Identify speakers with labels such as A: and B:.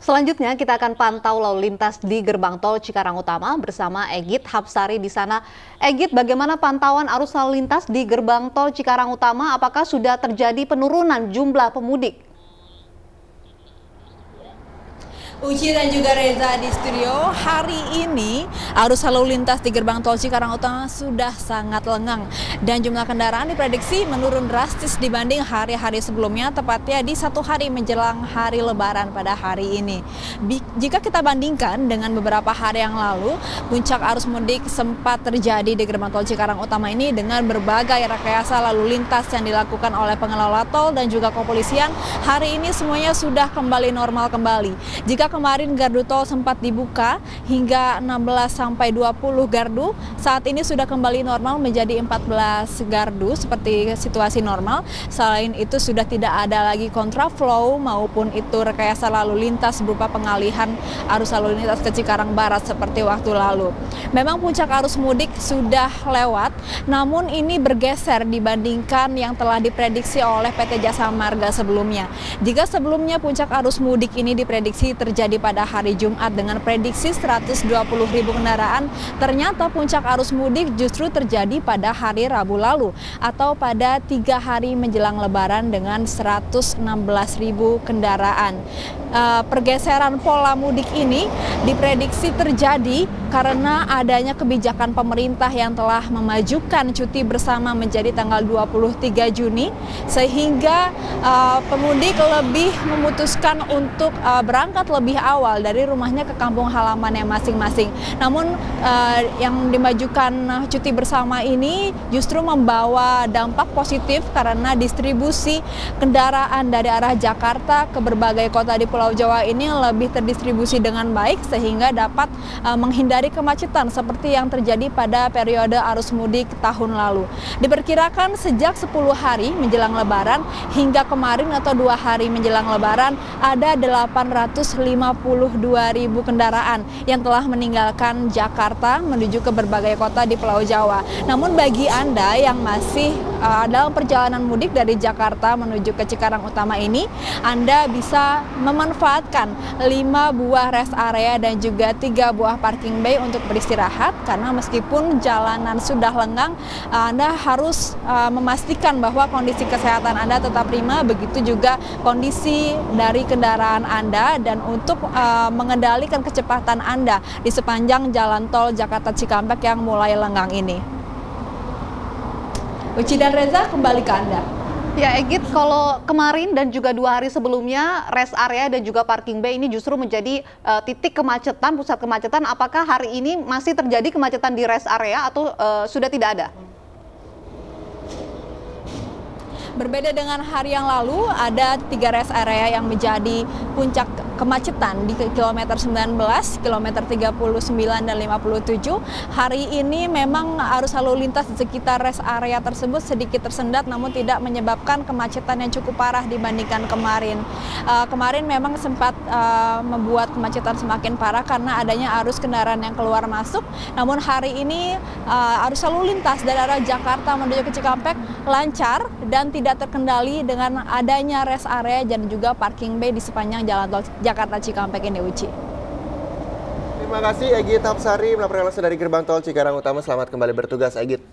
A: Selanjutnya kita akan pantau lalu lintas di gerbang tol Cikarang Utama bersama Egit Hapsari di sana. Egit, bagaimana pantauan arus lalu lintas di gerbang tol Cikarang Utama? Apakah sudah terjadi penurunan jumlah pemudik?
B: Uci dan juga Reza di studio, hari ini arus lalu lintas di gerbang tol Cikarang Utama sudah sangat lengang dan jumlah kendaraan diprediksi menurun drastis dibanding hari-hari sebelumnya, tepatnya di satu hari menjelang hari Lebaran pada hari ini. Jika kita bandingkan dengan beberapa hari yang lalu, puncak arus mudik sempat terjadi di gerbang tol Cikarang Utama ini dengan berbagai rekayasa lalu lintas yang dilakukan oleh pengelola tol dan juga kepolisian. Hari ini semuanya sudah kembali normal kembali. Jika kemarin gardu tol sempat dibuka hingga 16 sampai 20 gardu, saat ini sudah kembali normal menjadi 14 gardu seperti situasi normal. Selain itu sudah tidak ada lagi kontraflow maupun itu rekayasa lalu lintas berupa pengalihan arus lalu lintas ke Cikarang Barat seperti waktu lalu. Memang puncak arus mudik sudah lewat, namun ini bergeser dibandingkan yang telah diprediksi oleh PT Jasa Marga sebelumnya. Jika sebelumnya puncak arus mudik ini diprediksi terjadi pada hari Jumat dengan prediksi 120.000 kendaraan, ternyata puncak arus mudik justru terjadi pada hari Rabu lalu atau pada 3 hari menjelang Lebaran dengan 116.000 kendaraan. Pergeseran pola mudik ini diprediksi terjadi karena adanya kebijakan pemerintah yang telah memajukan cuti bersama menjadi tanggal 23 Juni sehingga pemudik lebih memutuskan untuk berangkat lebih awal dari rumahnya ke kampung halamannya masing-masing. Namun yang dimajukan cuti bersama ini justru membawa dampak positif karena distribusi kendaraan dari arah Jakarta ke berbagai kota di Pulau Jawa ini lebih terdistribusi dengan baik sehingga dapat menghindari kemacetan seperti yang terjadi pada periode arus mudik tahun lalu. Diperkirakan sejak 10 hari menjelang Lebaran hingga kemarin atau 2 hari menjelang Lebaran ada 852.000 kendaraan yang telah meninggalkan Jakarta menuju ke berbagai kota di Pulau Jawa. Namun bagi Anda yang masih dalam perjalanan mudik dari Jakarta menuju ke Cikarang Utama ini, Anda bisa memanfaatkan 5 buah rest area dan juga 3 buah parking bay untuk beristirahat karena meskipun jalanan sudah lengang, Anda harus memastikan bahwa kondisi kesehatan Anda tetap prima, begitu juga kondisi dari kendaraan Anda dan untuk mengendalikan kecepatan Anda di sepanjang jalan tol Jakarta Cikampek yang mulai lengang ini. Uci dan Reza, kembali ke Anda.
A: Ya Egit, kalau kemarin dan juga 2 hari sebelumnya rest area dan juga parking bay ini justru menjadi titik kemacetan, pusat kemacetan. Apakah hari ini masih terjadi kemacetan di rest area atau sudah tidak ada?
B: Berbeda dengan hari yang lalu, ada 3 rest area yang menjadi puncak kemacetan di kilometer 19, kilometer 39 dan 57. Hari ini memang arus lalu lintas di sekitar rest area tersebut sedikit tersendat namun tidak menyebabkan kemacetan yang cukup parah dibandingkan kemarin. Kemarin memang sempat membuat kemacetan semakin parah karena adanya arus kendaraan yang keluar masuk. Namun hari ini arus lalu lintas dari arah Jakarta menuju ke Cikampek lancar dan tidak terkendali dengan adanya rest area dan juga parking bay di sepanjang jalan tol Jakarta Cikampek ini, Uci.
C: Terima kasih Egit Hapsari melaporkan langsung dari gerbang tol Cikarang Utama. Selamat kembali bertugas, Egit.